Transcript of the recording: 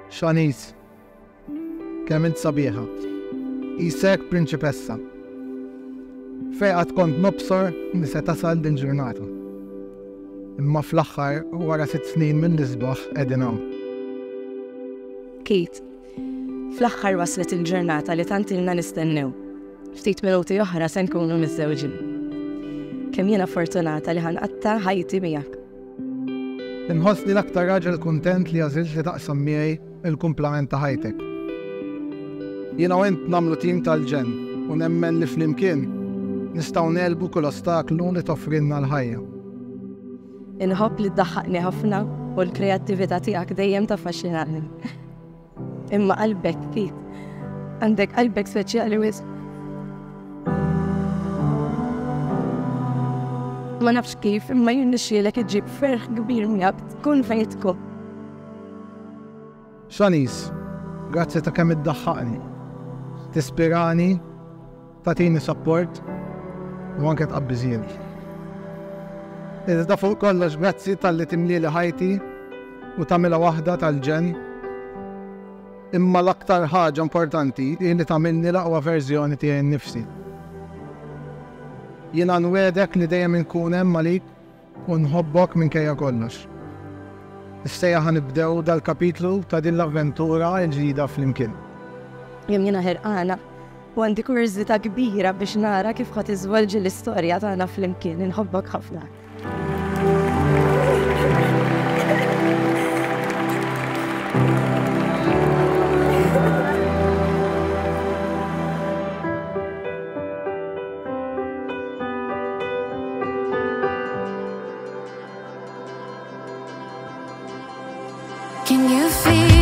Shanice, kemm int sabiħa, isek prinċipessa. Fejqat kont nobsor li se tasal din ġurnata. Imma fl-aħħar wara 6 snin minn nisbaħ qegħdin hawn. Kate, fl-aħħar waslet il-ġurnata li tant ilna nistennew. Ftit minuti oħra se nkunu miżżewġin. Kemm jiena fortunata li ħanqatta ħajti miegħek. Inħossni l-aktar raġel kuntent li għażilt li taqsam miegħi il-kumplament ta' ħajtek. Jiena u int nagħmlu tim tal-ġen u nemmen li flimkien nistgħu nelbu kull ostaklu li toffrilna l-ħajja. Inħobb li ddaħħaqni ħafna u l-kreattività tiegħek dejjem taffaxxinani. Imma qalbek, Kate, għandek qalbek speċjali wisq. Ma nafx kif, imma jien nixxielek iġġib ferħ kbir miegħek tkun fejn tkun. Shanice, grazzi ta' kemm iddaħħaqni. Tispirani, tagħtini support u anke tqabbiżieni. Iżda fuq kollox grazzi tal-li timlieli ħajti u tagħmilha waħda tal-ġen. Imma l-aktar ħaġa importanti hi li tagħmilni l-aqwa verżjoni tiegħi nnifsi. Jiena nwedek li dejjem inkun hemm għalik u nħobbok minkejja kollox. Issejja ħanibdew dal-kapitlu ta' din l-avventura l-ġdida flimkien. Jiena ħerqana u għandi kurżità kbira biex nara kif ħadd iżvolġi l-istorja tagħna flimkien. Inħobbok ħafna. Can you feel